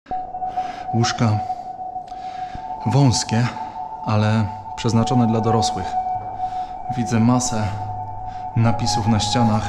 Łóżka wąskie, ale przeznaczone dla dorosłych. Widzę masę napisów na ścianach.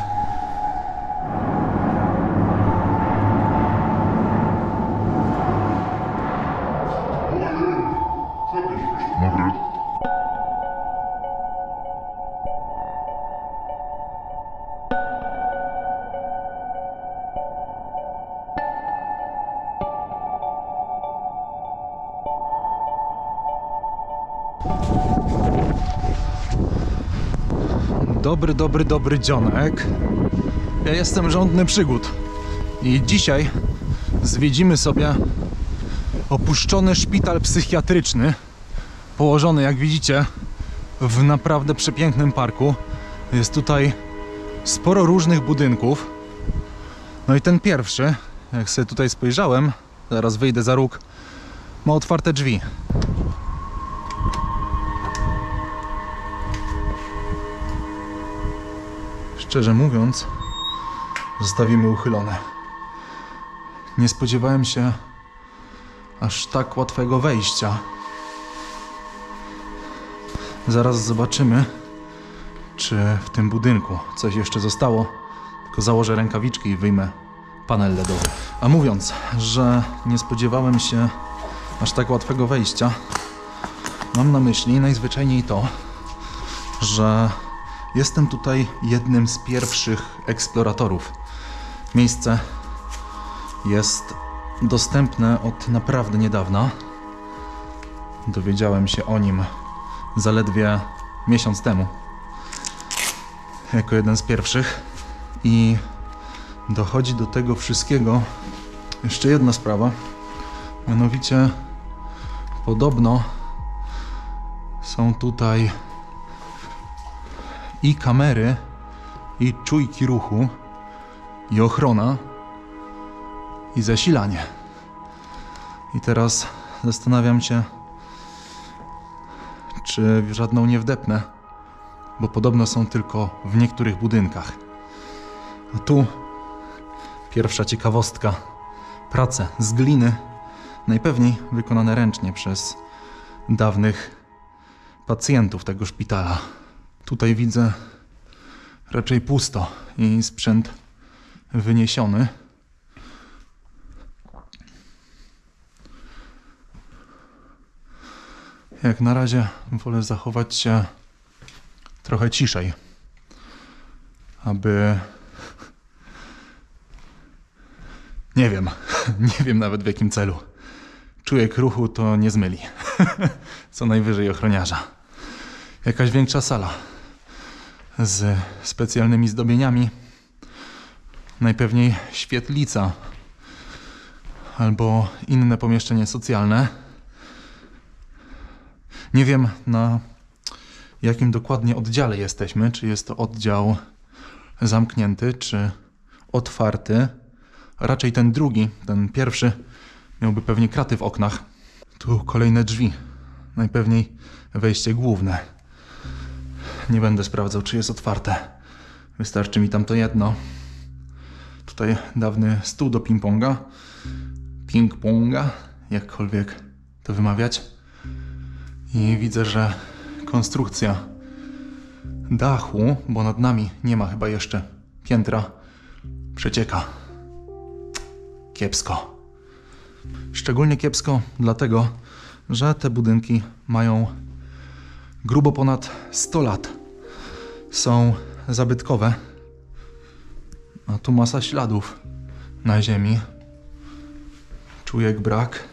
Dobry dzionek. Ja jestem żądny przygód. I dzisiaj zwiedzimy sobie opuszczony szpital psychiatryczny, położony, jak widzicie, w naprawdę przepięknym parku. Jest tutaj sporo różnych budynków. No i ten pierwszy, jak sobie tutaj spojrzałem, zaraz wyjdę za róg, ma otwarte drzwi. Szczerze mówiąc, zostawimy uchylone. Nie spodziewałem się aż tak łatwego wejścia. Zaraz zobaczymy, czy w tym budynku coś jeszcze zostało. Tylko założę rękawiczki i wyjmę panel LEDowy. A mówiąc, że nie spodziewałem się aż tak łatwego wejścia, mam na myśli najzwyczajniej to, że jestem tutaj jednym z pierwszych eksploratorów. Miejsce jest dostępne od naprawdę niedawna. Dowiedziałem się o nim zaledwie miesiąc temu. Jako jeden z pierwszych. I dochodzi do tego wszystkiego jeszcze jedna sprawa. Mianowicie podobno są tutaj i kamery, i czujki ruchu, i ochrona, i zasilanie. I teraz zastanawiam się, czy w żadną nie wdepnę, bo podobno są tylko w niektórych budynkach. A tu pierwsza ciekawostka. Prace z gliny, najpewniej wykonane ręcznie przez dawnych pacjentów tego szpitala. Tutaj widzę raczej pusto i sprzęt wyniesiony. Jak na razie wolę zachować się trochę ciszej, aby... Nie wiem nawet w jakim celu. Czujek ruchu to nie zmyli. Co najwyżej ochroniarza. Jakaś większa sala z specjalnymi zdobieniami. Najpewniej świetlica albo inne pomieszczenie socjalne. Nie wiem, na jakim dokładnie oddziale jesteśmy. Czy jest to oddział zamknięty, czy otwarty. Raczej ten drugi, ten pierwszy miałby pewnie kraty w oknach. Tu kolejne drzwi. Najpewniej wejście główne. Nie będę sprawdzał, czy jest otwarte. Wystarczy mi tam to jedno. Tutaj dawny stół do ping-ponga. Ping-ponga, jakkolwiek to wymawiać. I widzę, że konstrukcja dachu, bo nad nami nie ma chyba jeszcze piętra, przecieka. Kiepsko. Szczególnie kiepsko dlatego, że te budynki mają grubo ponad 100 lat. Są zabytkowe. A tu masa śladów na ziemi. Czujek brak.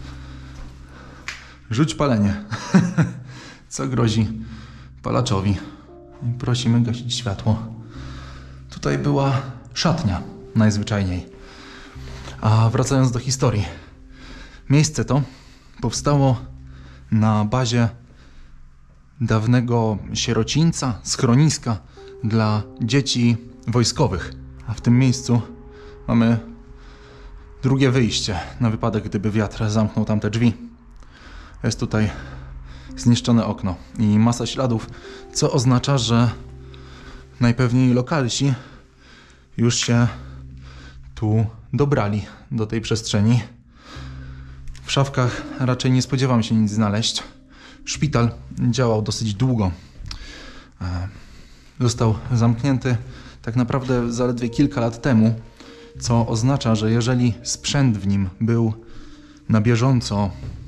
Rzuć palenie. Co grozi palaczowi. I prosimy gasić światło. Tutaj była szatnia, najzwyczajniej. A wracając do historii. Miejsce to powstało na bazie dawnego sierocińca, schroniska dla dzieci wojskowych. A w tym miejscu mamy drugie wyjście na wypadek, gdyby wiatr zamknął tamte drzwi. Jest tutaj zniszczone okno i masa śladów, co oznacza, że najpewniej lokalsi już się tu dobrali do tej przestrzeni. W szafkach raczej nie spodziewam się nic znaleźć. Szpital działał dosyć długo. Został zamknięty tak naprawdę zaledwie kilka lat temu, co oznacza, że jeżeli sprzęt w nim był na bieżąco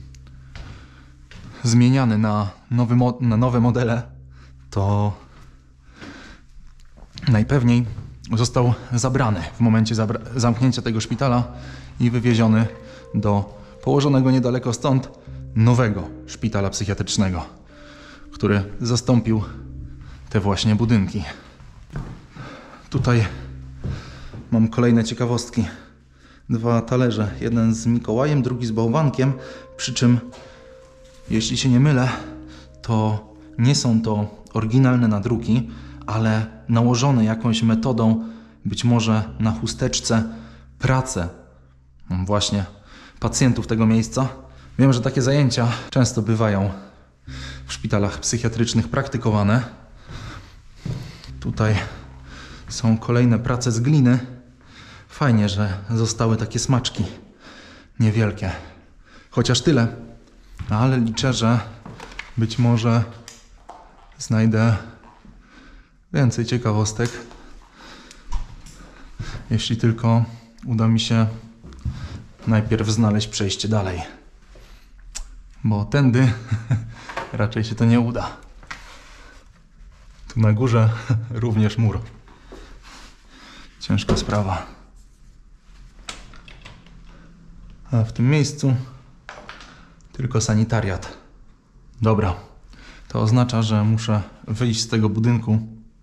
zmieniany na nowe modele, to najpewniej został zabrany w momencie zamknięcia tego szpitala i wywieziony do położonego niedaleko stąd nowego szpitala psychiatrycznego, który zastąpił te właśnie budynki. Tutaj mam kolejne ciekawostki. 2 talerze, jeden z Mikołajem, drugi z bałwankiem, przy czym, jeśli się nie mylę, to nie są to oryginalne nadruki, ale nałożone jakąś metodą, być może na chusteczce, prace właśnie pacjentów tego miejsca. Wiem, że takie zajęcia często bywają w szpitalach psychiatrycznych praktykowane. Tutaj są kolejne prace z gliny. Fajnie, że zostały takie smaczki niewielkie. Chociaż tyle. Ale liczę, że być może znajdę więcej ciekawostek. Jeśli tylko uda mi się najpierw znaleźć przejście dalej. Bo tędy raczej się to nie uda. Tu na górze również mur. Ciężka sprawa. A w tym miejscu tylko sanitariat. Dobra. To oznacza, że muszę wyjść z tego budynku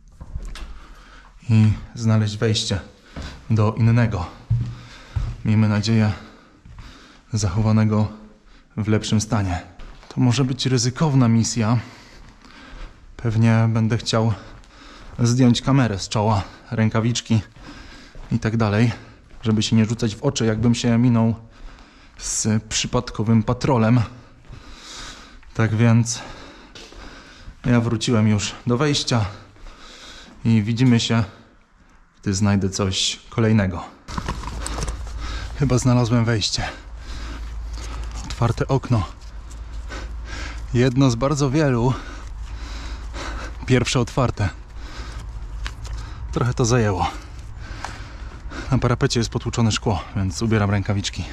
i znaleźć wejście do innego. Miejmy nadzieję, zachowanego w lepszym stanie. To może być ryzykowna misja. Pewnie będę chciał zdjąć kamerę z czoła, rękawiczki i tak dalej, żeby się nie rzucać w oczy, jakbym się minął z przypadkowym patrolem. Tak więc ja wróciłem już do wejścia i widzimy się, gdy znajdę coś kolejnego. Chyba znalazłem wejście. Otwarte okno. Jedno z bardzo wielu. Pierwsze otwarte. Trochę to zajęło. Na parapecie jest potłuczone szkło, więc ubieram rękawiczki.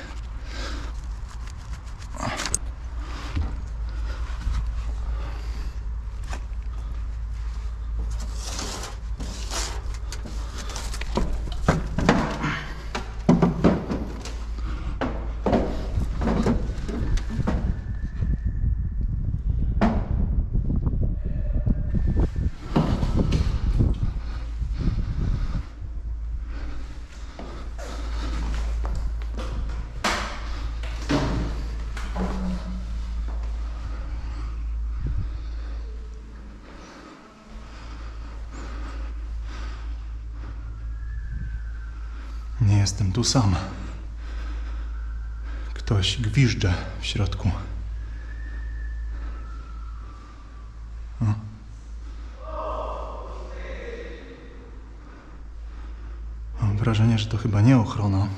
Nie jestem tu sam. Ktoś gwizdże w środku. O. Mam wrażenie, że to chyba nie ochrona.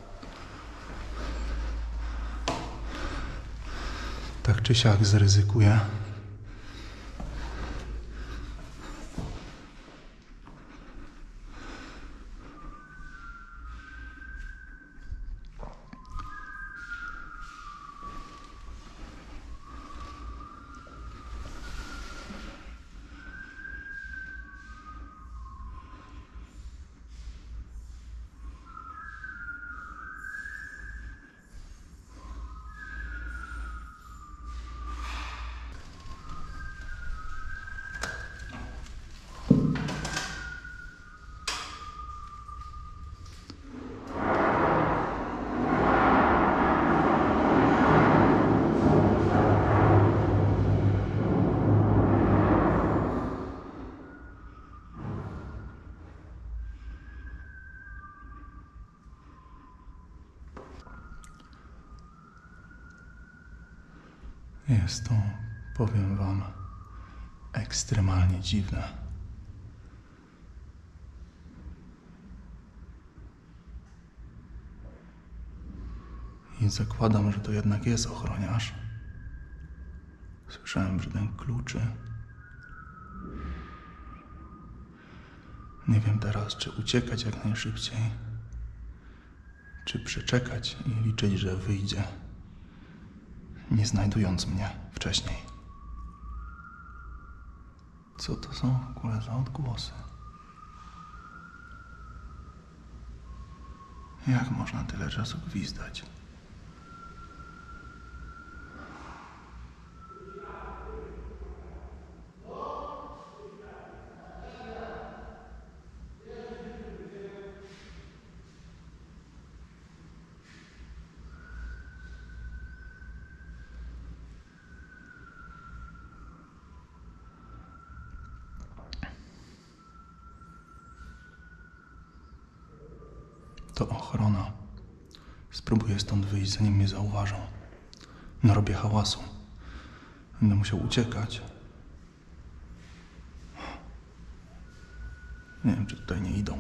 Tak czy siak zaryzykuję. Jest to, powiem wam, ekstremalnie dziwne. I zakładam, że to jednak jest ochroniarz. Słyszałem brzdęk kluczy. Nie wiem teraz, czy uciekać jak najszybciej, czy przeczekać i liczyć, że wyjdzie, nie znajdując mnie wcześniej. Co to są w ogóle za odgłosy? Jak można tyle czasu gwizdać? To ochrona. Spróbuję stąd wyjść, zanim mnie zauważą. Narobię hałasu. Będę musiał uciekać. Nie wiem, czy tutaj nie idą.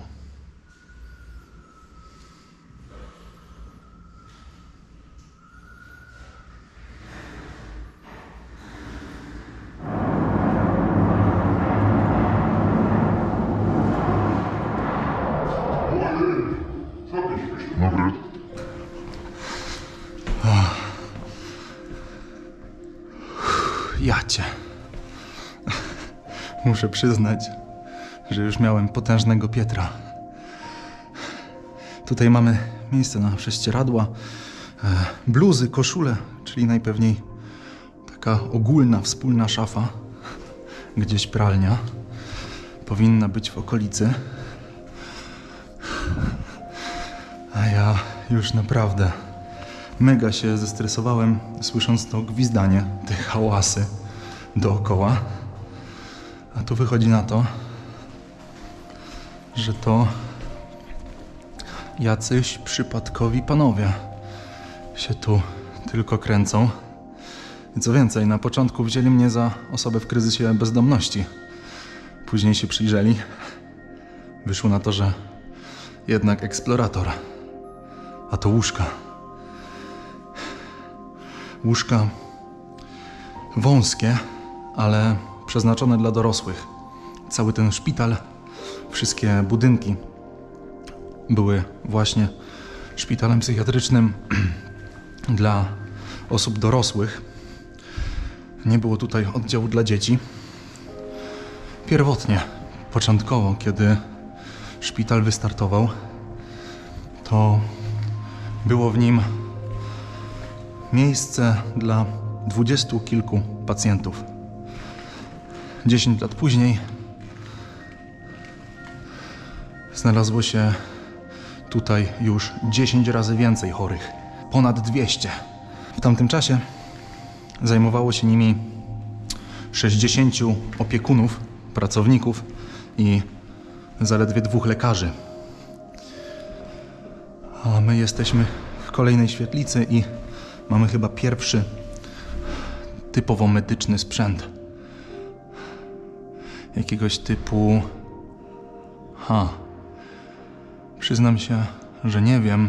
Dobry. Jacie. Muszę przyznać, że już miałem potężnego Pietra. Tutaj mamy miejsce na prześcieradła, bluzy, koszule, czyli najpewniej taka ogólna, wspólna szafa. Gdzieś pralnia powinna być w okolicy. A ja już naprawdę mega się zestresowałem, słysząc to gwizdanie, te hałasy dookoła. A tu wychodzi na to, że to jacyś przypadkowi panowie się tu tylko kręcą. I co więcej, na początku wzięli mnie za osobę w kryzysie bezdomności. Później się przyjrzeli. Wyszło na to, że jednak eksplorator. A to łóżka. Łóżka wąskie, ale przeznaczone dla dorosłych. Cały ten szpital, wszystkie budynki były właśnie szpitalem psychiatrycznym dla osób dorosłych. Nie było tutaj oddziału dla dzieci. Pierwotnie, początkowo, kiedy szpital wystartował, to było w nim miejsce dla 20 kilku pacjentów. 10 lat później znalazło się tutaj już 10 razy więcej chorych. Ponad 200. W tamtym czasie zajmowało się nimi 60 opiekunów, pracowników i zaledwie 2 lekarzy. A my jesteśmy w kolejnej świetlicy i mamy chyba pierwszy typowo medyczny sprzęt. Jakiegoś typu... Przyznam się, że nie wiem.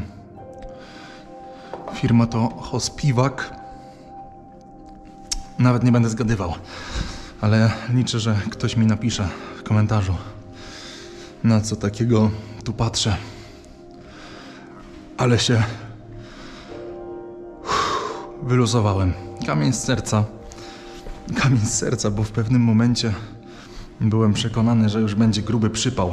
Firma to Hospivac. Nawet nie będę zgadywał. Ale liczę, że ktoś mi napisze w komentarzu, na co takiego tu patrzę. Ale się wyluzowałem. Kamień z serca, bo w pewnym momencie byłem przekonany, że już będzie gruby przypał.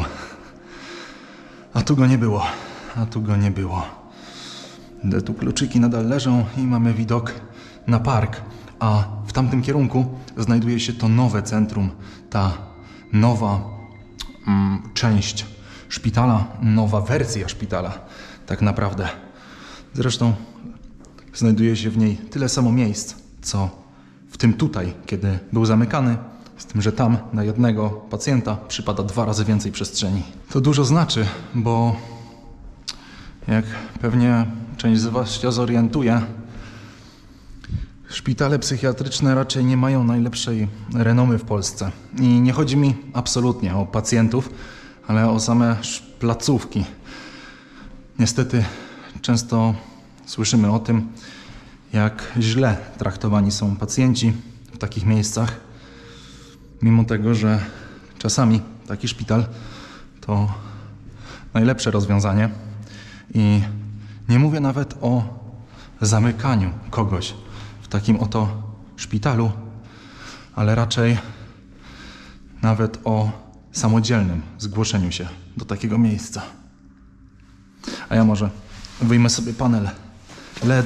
A tu go nie było. Tu kluczyki nadal leżą i mamy widok na park. A w tamtym kierunku znajduje się to nowe centrum, ta nowa część szpitala, nowa wersja szpitala tak naprawdę. Zresztą znajduje się w niej tyle samo miejsc, co w tym tutaj, kiedy był zamykany, z tym, że tam na jednego pacjenta przypada 2 razy więcej przestrzeni. To dużo znaczy, bo jak pewnie część z Was się zorientuje, szpitale psychiatryczne raczej nie mają najlepszej renomy w Polsce. I nie chodzi mi absolutnie o pacjentów, ale o same placówki. Niestety często Słyszymy o tym, jak źle traktowani są pacjenci w takich miejscach, mimo tego, że czasami taki szpital to najlepsze rozwiązanie. I nie mówię nawet o zamykaniu kogoś w takim oto szpitalu, ale raczej nawet o samodzielnym zgłoszeniu się do takiego miejsca. A ja może wyjmę sobie panel LED,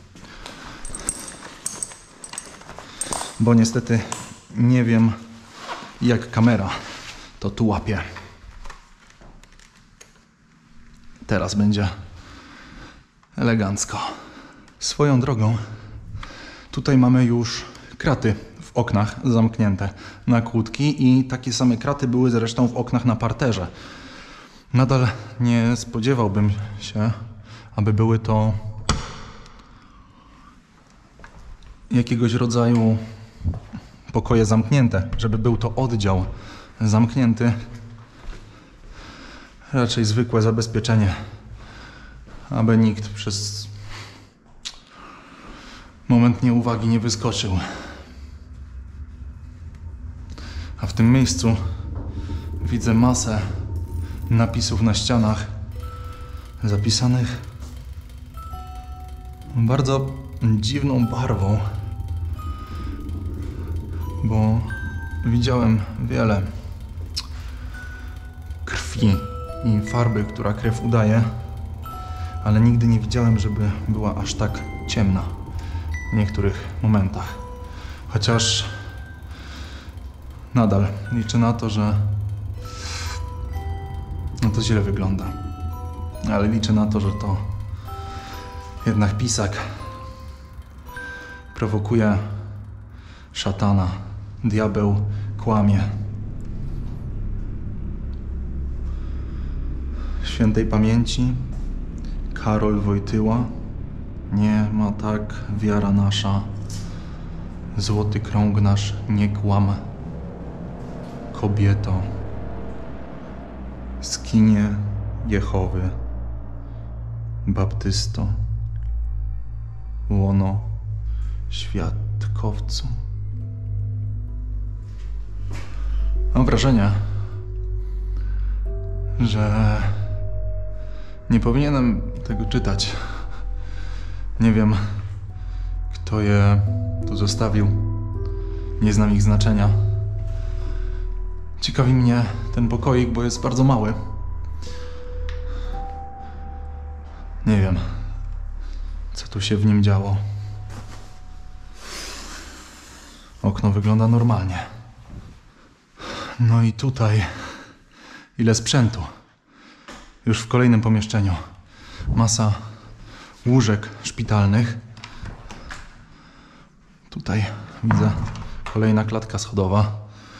bo niestety nie wiem, jak kamera to tu łapie. Teraz będzie elegancko. Swoją drogą, tutaj mamy już kraty w oknach zamknięte na kłódki i takie same kraty były zresztą w oknach na parterze. Nadal nie spodziewałbym się, aby były to jakiegoś rodzaju pokoje zamknięte, żeby był to oddział zamknięty. Raczej zwykłe zabezpieczenie, aby nikt przez moment nieuwagi nie wyskoczył. A w tym miejscu widzę masę napisów na ścianach zapisanych bardzo dziwną barwą, bo widziałem wiele krwi i farby, która krew udaje, ale nigdy nie widziałem, żeby była aż tak ciemna w niektórych momentach. Chociaż nadal liczę na to, że to źle wygląda. Ale liczę na to, że to jednak pisak prowokuje szatana. Diabeł kłamie. Świętej pamięci Karol Wojtyła. Nie ma tak wiara nasza. Złoty krąg nasz nie kłam. Kobieto. Skinie Jehowy. Baptysto. Łono świadkowcu. Mam wrażenie, że nie powinienem tego czytać. Nie wiem, kto je tu zostawił. Nie znam ich znaczenia. Ciekawi mnie ten pokoik, bo jest bardzo mały. Nie wiem, co tu się w nim działo. Okno wygląda normalnie. No i tutaj ile sprzętu. Już w kolejnym pomieszczeniu. Masa łóżek szpitalnych. Tutaj widzę kolejna klatka schodowa.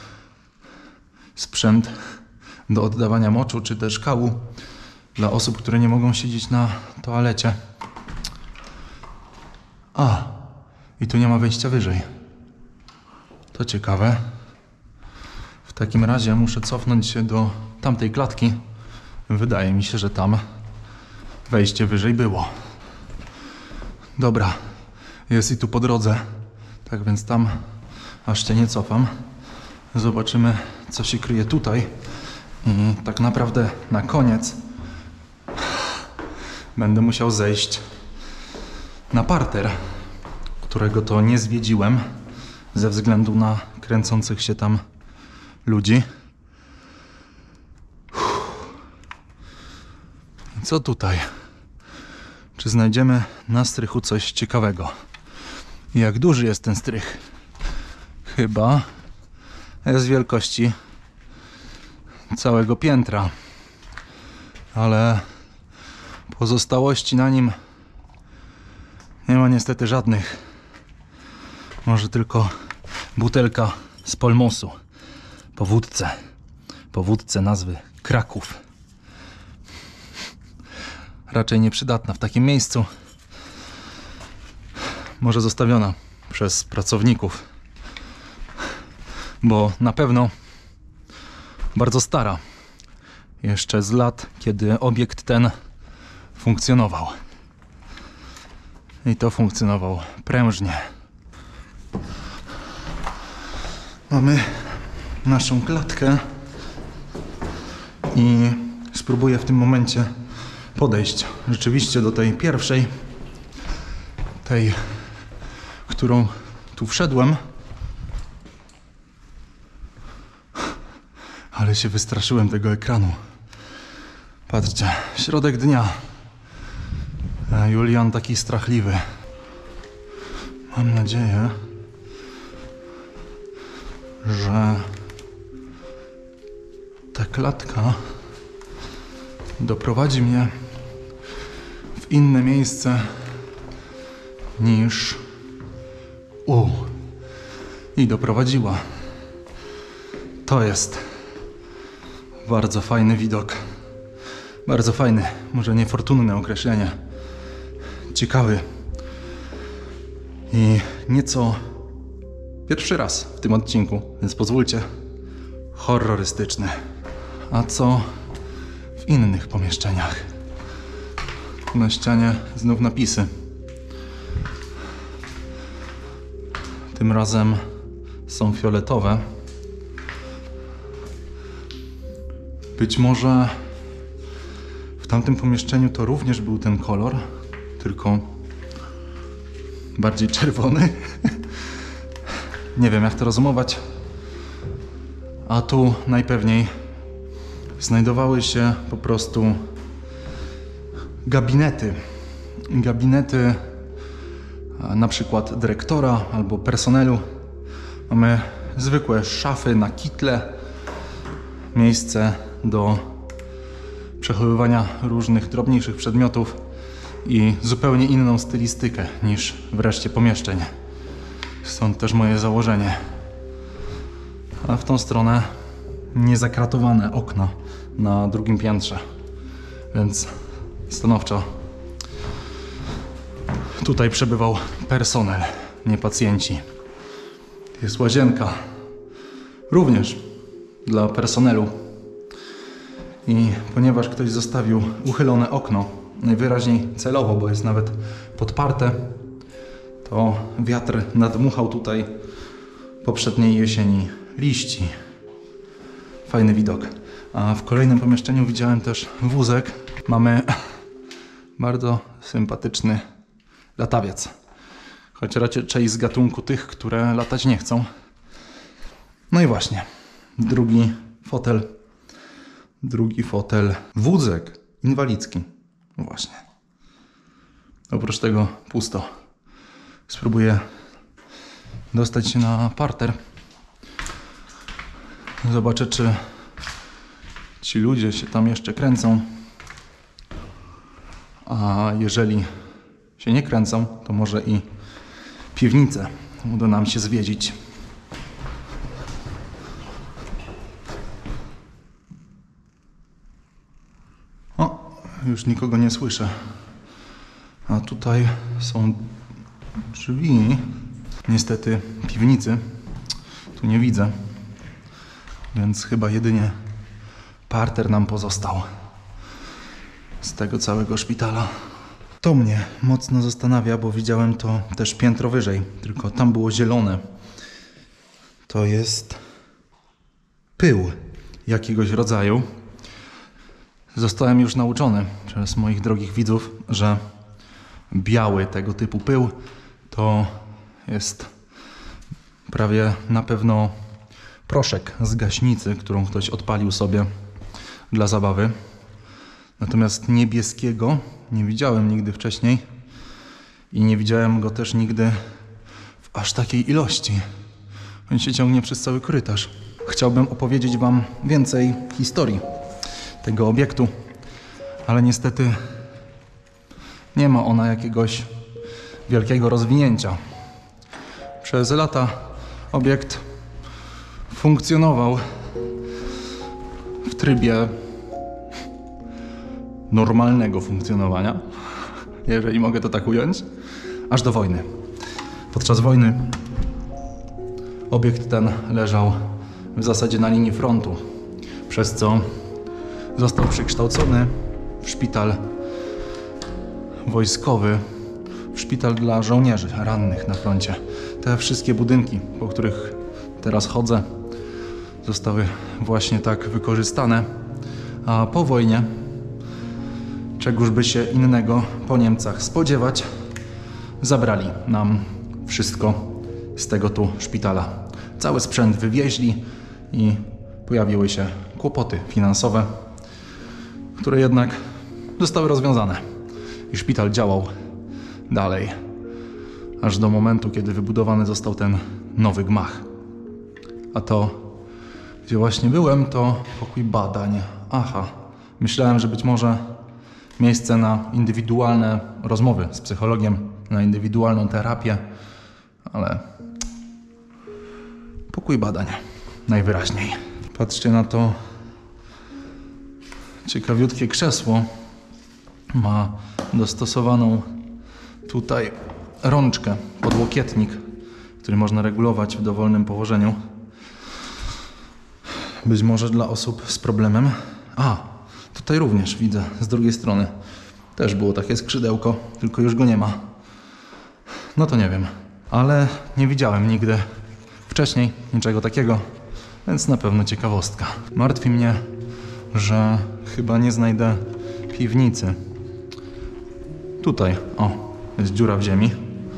Sprzęt do oddawania moczu czy też kału dla osób, które nie mogą siedzieć na toalecie. A, i tu nie ma wejścia wyżej. To ciekawe. W takim razie muszę cofnąć się do tamtej klatki. Wydaje mi się, że tam wejście wyżej było. Dobra, jest i tu po drodze. Tak więc tam aż się nie cofam. Zobaczymy, co się kryje tutaj. I tak naprawdę na koniec będę musiał zejść na parter, którego to nie zwiedziłem ze względu na kręcących się tam ludzi. I co tutaj? Czy znajdziemy na strychu coś ciekawego? Jak duży jest ten strych? Chyba jest wielkości całego piętra, ale pozostałości na nim nie ma niestety żadnych. Może tylko butelka z polmosu po wódce nazwy Kraków. Raczej nieprzydatna w takim miejscu. Może zostawiona przez pracowników, bo na pewno bardzo stara. Jeszcze z lat, kiedy obiekt ten funkcjonował. I to funkcjonowało prężnie. Mamy naszą klatkę i spróbuję w tym momencie podejść rzeczywiście do tej pierwszej, tej, którą tu wszedłem. Ale się wystraszyłem tego ekranu. Patrzcie, środek dnia. A Julian taki strachliwy. Mam nadzieję, że ta klatka doprowadzi mnie w inne miejsce niż i doprowadziła. To jest bardzo fajny widok. Bardzo fajny, może niefortunne określenie. Ciekawy. I nieco pierwszy raz w tym odcinku, więc pozwólcie, horrorystyczny. A co w innych pomieszczeniach? Tu na ścianie znów napisy. Tym razem są fioletowe. Być może w tamtym pomieszczeniu to również był ten kolor, tylko bardziej czerwony. Nie wiem, jak to rozumować. A tu najpewniej znajdowały się po prostu gabinety. Gabinety na przykład dyrektora albo personelu. Mamy zwykłe szafy na kitle. Miejsce do przechowywania różnych drobniejszych przedmiotów i zupełnie inną stylistykę niż w reszcie pomieszczeń. Stąd też moje założenie. A w tą stronę niezakratowane okna na drugim piętrze. Więc stanowczo tutaj przebywał personel, nie pacjenci. Jest łazienka również dla personelu. I ponieważ ktoś zostawił uchylone okno, najwyraźniej celowo, bo jest nawet podparte, to wiatr nadmuchał tutaj poprzedniej jesieni liści. Fajny widok. A w kolejnym pomieszczeniu widziałem też wózek. Mamy bardzo sympatyczny latawiec. Choć raczej z gatunku tych, które latać nie chcą. No i właśnie, drugi fotel, wózek inwalidzki. No właśnie. Oprócz tego pusto. Spróbuję dostać się na parter. Zobaczę, czy ci ludzie się tam jeszcze kręcą. A jeżeli się nie kręcą, to może i piwnicę uda nam się zwiedzić. Już nikogo nie słyszę. A tutaj są drzwi. Niestety piwnicy tu nie widzę. Więc chyba jedynie parter nam pozostał z tego całego szpitala. To mnie mocno zastanawia, bo widziałem to też piętro wyżej. Tylko tam było zielone. To jest pył jakiegoś rodzaju. Zostałem już nauczony przez moich drogich widzów, że biały tego typu pył to jest prawie na pewno proszek z gaśnicy, którą ktoś odpalił sobie dla zabawy. Natomiast niebieskiego nie widziałem nigdy wcześniej i nie widziałem go też nigdy w aż takiej ilości. On się ciągnie przez cały korytarz. Chciałbym opowiedzieć wam więcej historii tego obiektu, ale niestety nie ma ona jakiegoś wielkiego rozwinięcia. Przez lata obiekt funkcjonował w trybie normalnego funkcjonowania, jeżeli mogę to tak ująć, aż do wojny. Podczas wojny obiekt ten leżał w zasadzie na linii frontu, przez co został przekształcony w szpital wojskowy szpital dla żołnierzy rannych na froncie. Te wszystkie budynki, po których teraz chodzę, zostały właśnie tak wykorzystane. A po wojnie, czegoż by się innego po Niemcach spodziewać, zabrali nam wszystko z tego tu szpitala. Cały sprzęt wywieźli i pojawiły się kłopoty finansowe, które jednak zostały rozwiązane. I szpital działał dalej, aż do momentu, kiedy wybudowany został ten nowy gmach. A to, gdzie właśnie byłem, to pokój badań. Aha, myślałem, że być może miejsce na indywidualne rozmowy z psychologiem, na indywidualną terapię, ale pokój badań najwyraźniej. Patrzcie na to ciekawiutkie krzesło. Ma dostosowaną tutaj rączkę, podłokietnik, który można regulować w dowolnym położeniu. Być może dla osób z problemem. A, tutaj również widzę, z drugiej strony też było takie skrzydełko, tylko już go nie ma. No to nie wiem, ale nie widziałem nigdy wcześniej niczego takiego, więc na pewno ciekawostka. Martwi mnie, że chyba nie znajdę piwnicy. Tutaj, o, jest dziura w ziemi,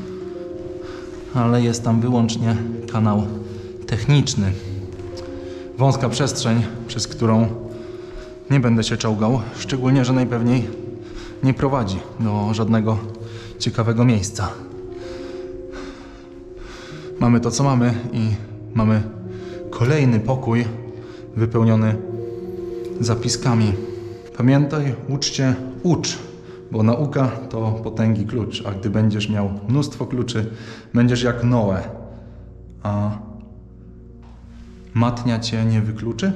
ale jest tam wyłącznie kanał techniczny. Wąska przestrzeń, przez którą nie będę się czołgał, szczególnie, że najpewniej nie prowadzi do żadnego ciekawego miejsca. Mamy to, co mamy i mamy kolejny pokój wypełniony zapiskami. Pamiętaj, uczcie, ucz, bo nauka to potęgi klucz, a gdy będziesz miał mnóstwo kluczy, będziesz jak Noe. A matnia cię nie wykluczy?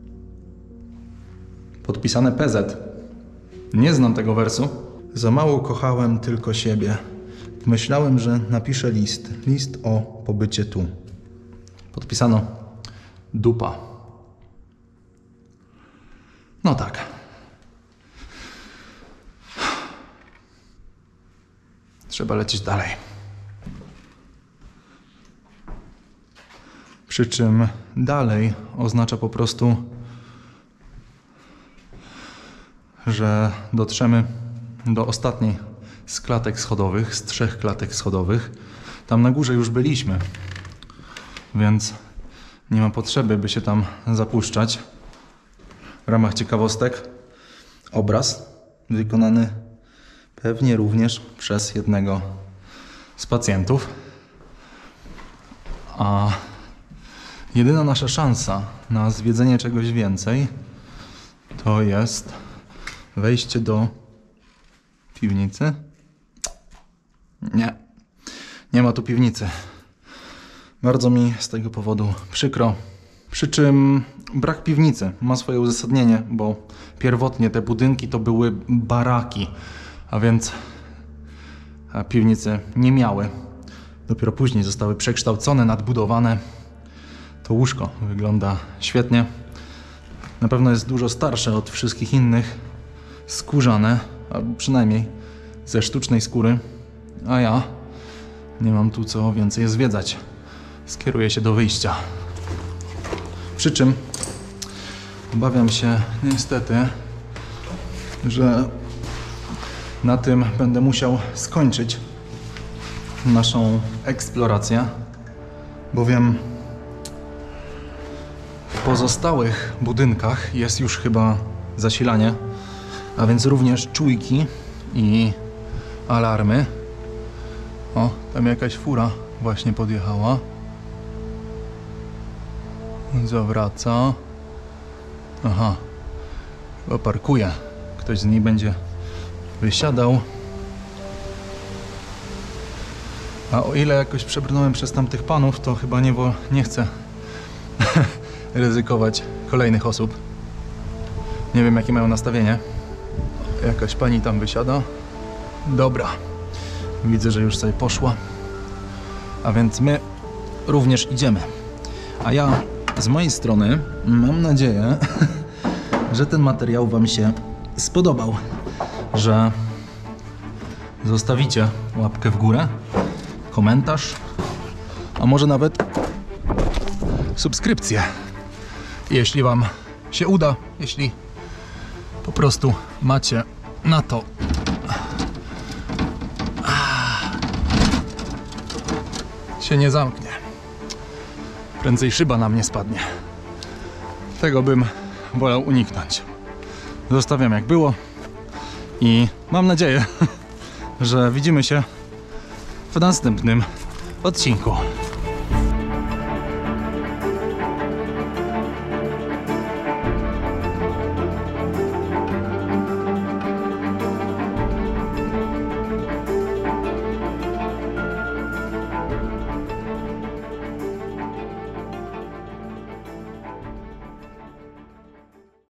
Podpisane PZ. Nie znam tego wersu. Za mało kochałem tylko siebie. Myślałem, że napiszę list. List o pobycie tu. Podpisano dupa. No tak. Trzeba lecieć dalej. Przy czym dalej oznacza po prostu, że dotrzemy do ostatniej z klatek schodowych, z 3 klatek schodowych. Tam na górze już byliśmy, więc nie ma potrzeby, by się tam zapuszczać. W ramach ciekawostek obraz wykonany pewnie również przez jednego z pacjentów. A jedyna nasza szansa na zwiedzenie czegoś więcej to jest wejście do piwnicy. Nie ma tu piwnicy. Bardzo mi z tego powodu przykro. Przy czym brak piwnicy ma swoje uzasadnienie, bo pierwotnie te budynki to były baraki, a więc piwnicy nie miały. Dopiero później zostały przekształcone, nadbudowane. To łóżko wygląda świetnie. Na pewno jest dużo starsze od wszystkich innych. Skórzane, albo przynajmniej ze sztucznej skóry. A ja nie mam tu co więcej zwiedzać. Skieruję się do wyjścia. Przy czym obawiam się niestety, że na tym będę musiał skończyć naszą eksplorację, bowiem w pozostałych budynkach jest już chyba zasilanie, a więc również czujki i alarmy. O, tam jakaś fura właśnie podjechała. Zawraca. Aha, chyba parkuje. Ktoś z niej będzie wysiadał. A o ile jakoś przebrnąłem przez tamtych panów, to chyba nie chcę ryzykować kolejnych osób. Nie wiem, jakie mają nastawienie. Jakaś pani tam wysiada. Dobra. Widzę, że już sobie poszła. A więc my również idziemy. A ja z mojej strony mam nadzieję, że ten materiał Wam się spodobał. Że zostawicie łapkę w górę, komentarz, a może nawet subskrypcję. Jeśli Wam się uda, jeśli po prostu macie na to się nie zamknie. Prędzej szyba na mnie spadnie. Tego bym wolał uniknąć. Zostawiam jak było i mam nadzieję, że widzimy się w następnym odcinku.